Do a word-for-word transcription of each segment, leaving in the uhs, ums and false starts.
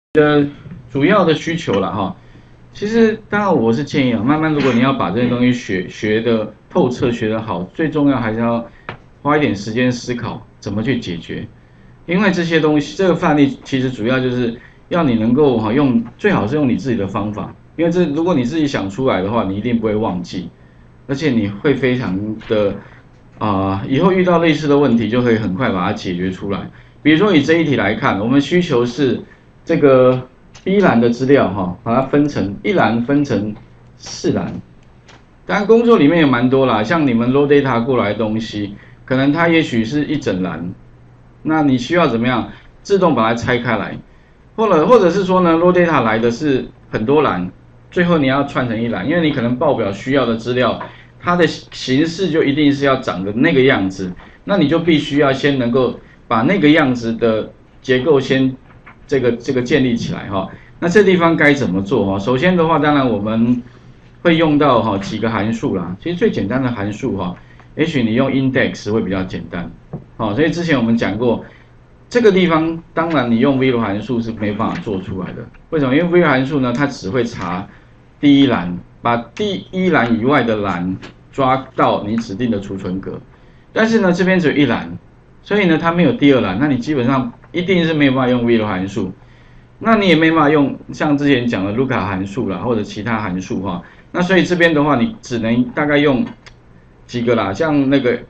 的主要的需求了哈。其实当然我是建议啊，慢慢如果你要把这些东西学学的透彻、学得好，最重要还是要花一点时间思考怎么去解决。因为这些东西，这个范例其实主要就是要你能够哈用，最好是用你自己的方法，因为这如果你自己想出来的话，你一定不会忘记，而且你会非常的啊、呃，以后遇到类似的问题就可以很快把它解决出来。比如说以这一题来看，我们需求是这个 B 栏的资料哈，把它分成一栏分成四栏。当然工作里面也蛮多啦，像你们 raw data 过来的东西，可能它也许是一整栏，那你需要怎么样自动把它拆开来，或者或者是说呢 raw data 来的是很多栏，最后你要串成一栏，因为你可能报表需要的资料，它的形式就一定是要长的那个样子，那你就必须要先能够把那个样子的结构先这个这个建立起来哈。那这地方该怎么做哈？首先的话，当然我们会用到哈几个函数啦。其实最简单的函数哈，也许你用 index 会比较简单。好，所以之前我们讲过，这个地方当然你用 var 函数是没办法做出来的。为什么？因为 var 函数呢，它只会查第一栏，把第一栏以外的栏抓到你指定的储存格。但是呢，这边只有一栏，所以呢，它没有第二栏，那你基本上一定是没有办法用 var 函数。那你也没办法用像之前讲的 lookup 函数啦，或者其他函数哈。那所以这边的话，你只能大概用几个啦，像那个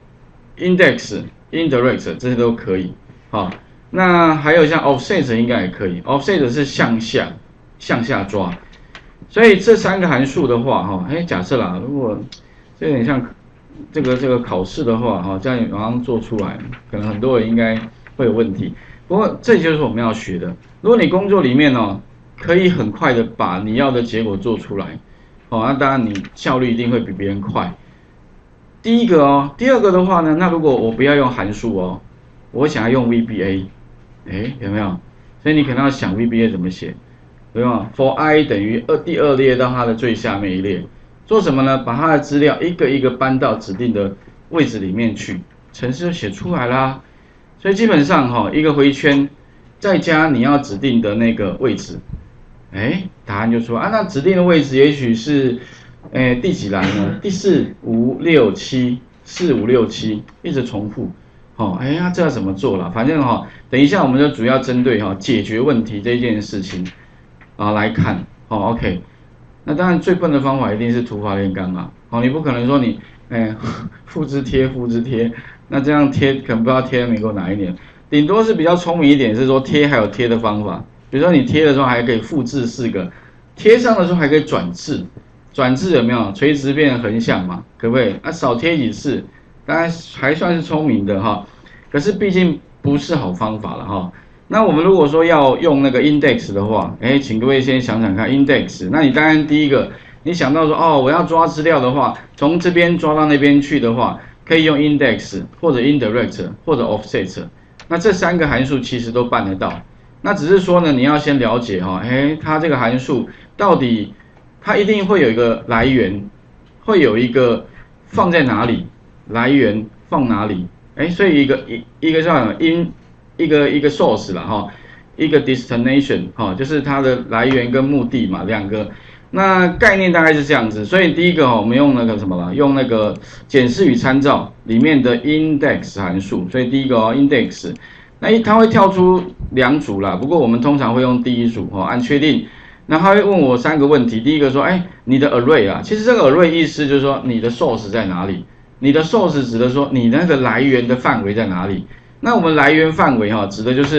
index、indirect 这些都可以。好，那还有像 offset 应该也可以 ，offset 是向下向下抓。所以这三个函数的话，哈，哎，假设啦，如果这有点像这个这个考试的话，哈，这样马上做出来，可能很多人应该会有问题。不过这就是我们要学的。如果你工作里面哦，可以很快的把你要的结果做出来，哦，那当然你效率一定会比别人快。第一个哦，第二个的话呢，那如果我不要用函数哦，我想要用 V B A， 哎，有没有？所以你可能要想 V B A 怎么写，有没有 ？For I 等于二第二列到它的最下面一列，做什么呢？把它的资料一个一个搬到指定的位置里面去，程式就写出来啦。所以基本上哈、哦，一个回圈，再加你要指定的那个位置，哎，答案就出来啊。那指定的位置也许是，哎，第几栏呢？第四、五、六、七，四、五、六、七，一直重复。哦，哎呀，这要怎么做啦？反正哈、哦，等一下我们就主要针对哈、哦、解决问题这件事情啊来看。哦 ，OK。那当然最笨的方法一定是土法炼钢啊。哦，你不可能说你，哎，复制贴复制贴。那这样贴可能不知道贴美国哪一年，顶多是比较聪明一点，是说贴还有贴的方法，比如说你贴的时候还可以复制四个，贴上的时候还可以转置，转置有没有？垂直变横向嘛，可不可以？啊，少贴几次，当然还算是聪明的哈，可是毕竟不是好方法了哈。那我们如果说要用那个 index 的话，哎，请各位先想想看 index， 那你当然第一个你想到说哦，我要抓资料的话，从这边抓到那边去的话。可以用 index 或者 indirect 或者 offset， 那这三个函数其实都办得到。那只是说呢，你要先了解哈，哎，它这个函数到底它一定会有一个来源，会有一个放在哪里，来源放哪里，哎，所以一个一一个叫什么 in 一个一个 source 啦哈，一个 destination 哈，就是它的来源跟目的嘛，两个。那概念大概是这样子，所以第一个哦，我们用那个什么了，用那个检视与参照里面的 index 函数，所以第一个哦 index， 那它会跳出两组啦，不过我们通常会用第一组哦，按确定，那它会问我三个问题，第一个说，哎，你的 array 啊，其实这个 array 意思就是说你的 source 在哪里，你的 source 指的说你那个来源的范围在哪里，那我们来源范围哈、哦，指的就是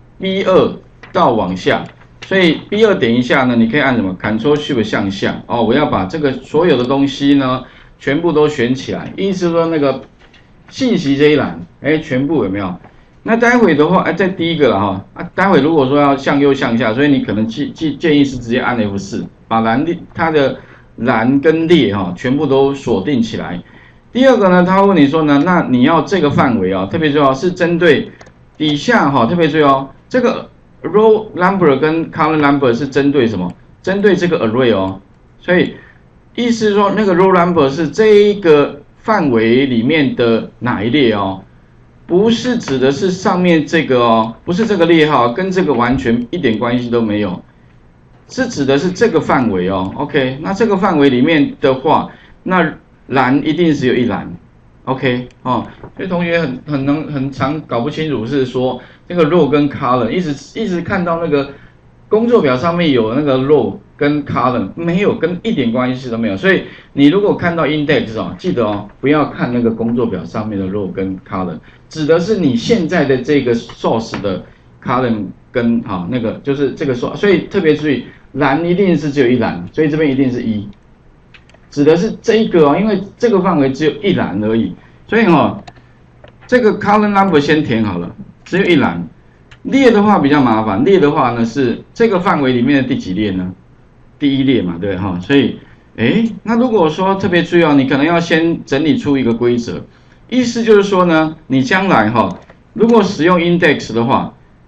B 二 到往下。所以 B 二 点一下呢，你可以按什么 Ctrl Shift 向下哦，我要把这个所有的东西呢全部都选起来，意思说那个信息这一栏，哎，全部有没有？那待会的话，哎，在第一个了哈，啊，待会如果说要向右向下，所以你可能建建建议是直接按 F 四，把栏列它的栏跟列哈全部都锁定起来。第二个呢，他问你说呢，那你要这个范围啊，特别注意哦，是针对底下哈，特别注意哦，这个。row number 跟 column number 是针对什么？针对这个 array 哦，所以意思是说那个 row number 是这一个范围里面的哪一列哦？ 不是指的是上面这个哦，不是这个列号，跟这个完全一点关系都没有，是指的是这个范围哦。OK， 那这个范围里面的话，那栏一定只有一栏。OK， 哦，所以同学很很能很常搞不清楚是说这个 row 跟 column， 一直一直看到那个工作表上面有那个 row 跟 column， 没有，跟一点关系都没有。所以你如果看到 index 哦，记得哦，不要看那个工作表上面的 row 跟 column， 指的是你现在的这个 source 的 column 跟哈、哦、那个就是这个 source， 所以特别注意，栏一定是只有一栏，所以这边一定是一。指的是这一个哦，因为这个范围只有一栏而已，所以哦，这个 column number 先填好了，只有一栏。列的话比较麻烦，列的话呢是这个范围里面的第几列呢？第一列嘛，对哈、哦，所以，哎，那如果说特别注意哦，你可能要先整理出一个规则，意思就是说呢，你将来哈、哦，如果使用 index 的话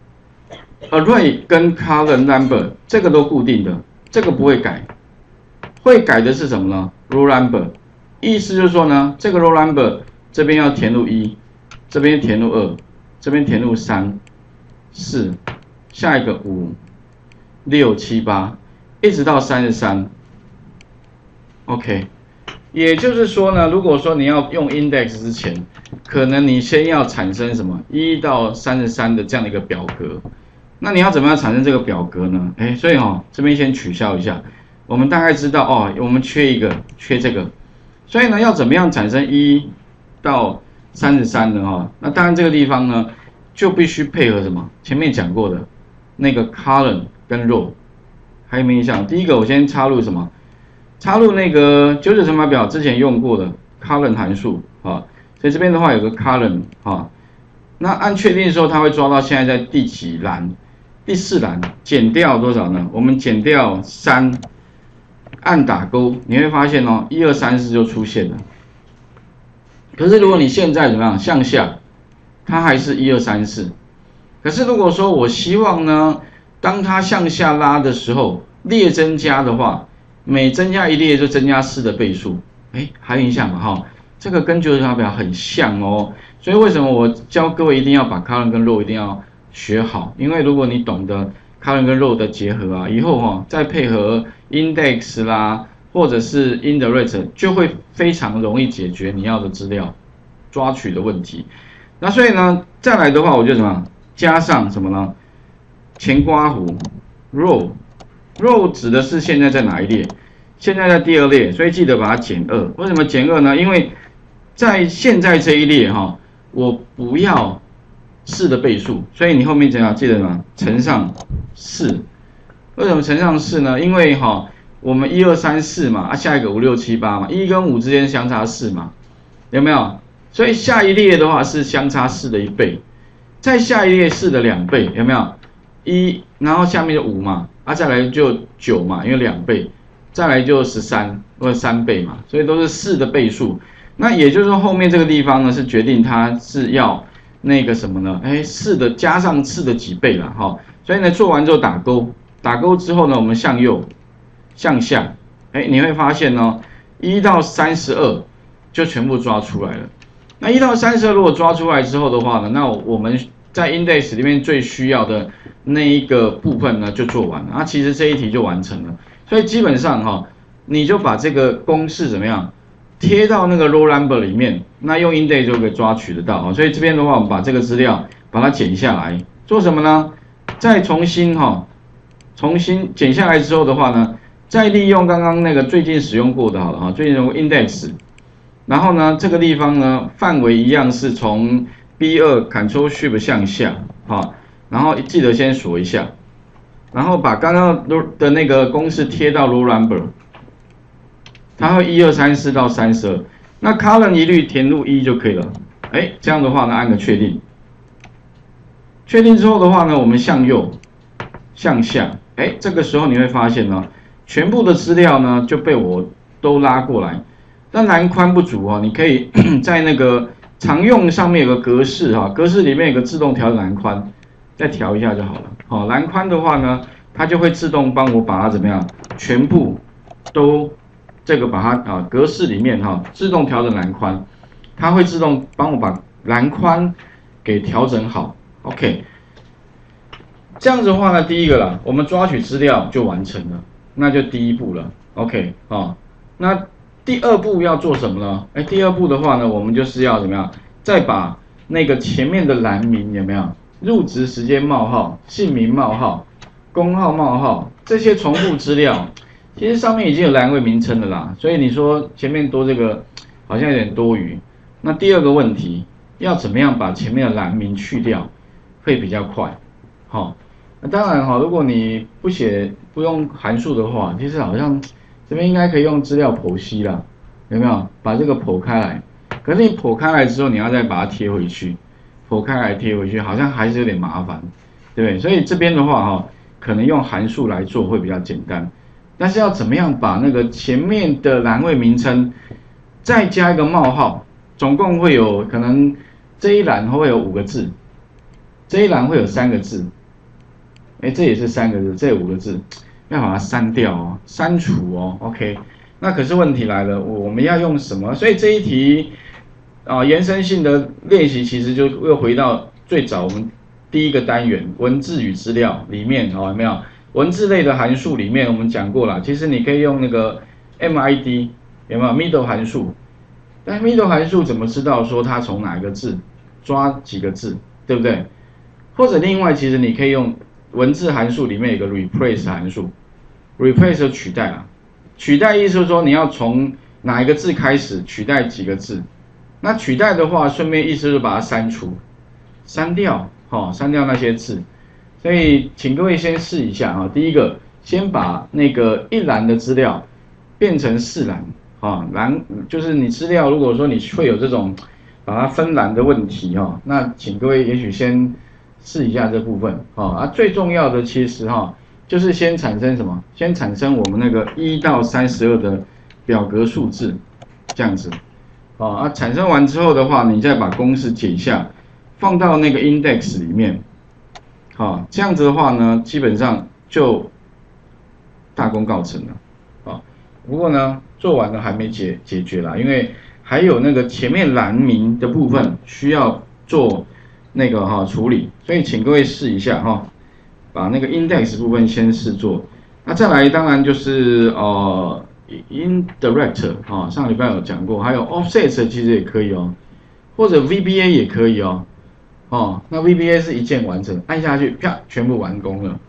，array 跟 column number 这个都固定的，这个不会改。会改的是什么呢 ？row number， 意思就是说呢，这个 row number 这边要填入一，这边填入二，这边填入三、四，下一个五、六、七、八，一直到三十三。OK， 也就是说呢，如果说你要用 index 之前，可能你先要产生什么一到三十三的这样的一个表格。那你要怎么样产生这个表格呢？哎，所以哈、哦，这边先取消一下。我们大概知道哦，我们缺一个，缺这个，所以呢，要怎么样产生一到三十三呢？哈，那当然这个地方呢，就必须配合什么？前面讲过的那个 column 跟 row， 还有没有印象？第一个我先插入什么？插入那个九九乘法表之前用过的 column 函数啊，所以这边的话有个 column 啊，那按确定的时候，它会抓到现在在第几栏？第四栏，减掉多少呢？我们减掉三。按打勾，你会发现哦，一二三四就出现了。可是如果你现在怎么样向下，它还是一二三四。可是如果说我希望呢，当它向下拉的时候，列增加的话，每增加一列就增加四的倍数。哎，还有印象吗？哈，这个跟九九乘法表很像哦。所以为什么我教各位一定要把 column 跟 row 一定要学好？因为如果你懂得 column 跟 row 的结合啊，以后哈、哦、再配合 index 啦，或者是 indirect 就会非常容易解决你要的资料抓取的问题。那所以呢，再来的话，我就怎么加上什么呢？前括弧 row row 指的是现在在哪一列？现在在第二列，所以记得把它减二。为什么减二呢？因为在现在这一列哈、哦，我不要四的倍数，所以你后面怎样记得吗？乘上四。为什么乘上四呢？因为哈、哦，我们一二三四嘛，啊下一个五六七八嘛，一跟五之间相差四嘛，有没有？所以下一列的话是相差四的一倍，再下一列四的两倍，有没有？一，然后下面就五嘛，啊再来就九嘛，因为两倍，再来就十三，或者三倍嘛，所以都是四的倍数。那也就是说后面这个地方呢是决定它是要那个什么呢？哎，四的加上四的几倍了哈。所以呢做完之后打勾。打勾之后呢，我们向右、向下，哎，你会发现哦，一到三十二就全部抓出来了。那一到三十二如果抓出来之后的话呢，那我们在 index 里面最需要的那一个部分呢就做完了。那其实这一题就完成了。所以基本上哈、哦，你就把这个公式怎么样贴到那个 row number 里面，那用 index 就可以抓取得到。所以这边的话，我们把这个资料把它剪下来，做什么呢？再重新哈、哦。重新剪下来之后的话呢，再利用刚刚那个最近使用过的好了哈，最近用 index， 然后呢这个地方呢范围一样是从 B 二 Ctrl Shift 向下哈，然后记得先锁一下，然后把刚刚的那个公式贴到 row number， 它会一二三四到三十二，那 column 一律填入一就可以了，哎，这样的话呢按个确定，确定之后的话呢，我们向右、向下。哎，这个时候你会发现呢，全部的资料呢就被我都拉过来，但栏宽不足哦，你可以在那个常用上面有个格式哈，格式里面有个自动调整栏宽，再调一下就好了。好，栏宽的话呢，它就会自动帮我把它怎么样，全部都这个把它啊格式里面哈自动调整栏宽，它会自动帮我把栏宽给调整好 ，OK。这样子的话呢，第一个啦，我们抓取资料就完成了，那就第一步了 ，OK 啊、哦。那第二步要做什么呢？哎，第二步的话呢，我们就是要怎么样？再把那个前面的栏名有没有？入职时间冒号、姓名冒号、工号冒号这些重复资料，其实上面已经有栏位名称的啦，所以你说前面多这个好像有点多余。那第二个问题，要怎么样把前面的栏名去掉，会比较快？好、哦，那当然哈、哦，如果你不写不用函数的话，其实好像这边应该可以用资料剖析啦，有没有？把这个剖开来，可是你剖开来之后，你要再把它贴回去。剖开来贴回去，好像还是有点麻烦，对不对？所以这边的话哈、哦，可能用函数来做会比较简单。但是要怎么样把那个前面的栏位名称再加一个冒号，总共会有可能这一栏会有五个字，这一栏会有三个字，哎，这也是三个字，这五个字要把它删掉哦，删除哦 ，OK。那可是问题来了，我们要用什么？所以这一题。啊，延伸性的练习其实就又回到最早我们第一个单元文字与资料里面，哦，有没有？文字类的函数里面我们讲过了，其实你可以用那个 M I D， 有没有 middle 函数？但 middle 函数怎么知道说它从哪个字抓几个字，对不对？或者另外，其实你可以用文字函数里面有个 replace 函数 ，replace 就取代啊，取代意思是说你要从哪一个字开始取代几个字。那取代的话，顺便意思就是把它删除、删掉，好、哦，删掉那些字。所以，请各位先试一下啊、哦。第一个，先把那个一栏的资料变成四栏，啊、哦，栏就是你资料如果说你会有这种把它分栏的问题哈、哦，那请各位也许先试一下这部分，啊、哦，啊，最重要的其实哈、哦，就是先产生什么？先产生我们那个一到三十二的表格数字，这样子。哦啊，产生完之后的话，你再把公式解一下，放到那个 index 里面，好、哦，这样子的话呢，基本上就大功告成了，啊、哦，不过呢，做完了还没解解决啦，因为还有那个前面栏名的部分需要做那个哈、哦、处理，所以请各位试一下哈、哦，把那个 index 部分先试做，那再来当然就是呃。indirect 啊、哦，上礼拜有讲过，还有 offset 其实也可以哦，或者 V B A 也可以哦，哦，那 V B A 是一键完成，按下去，啪，全部完工了。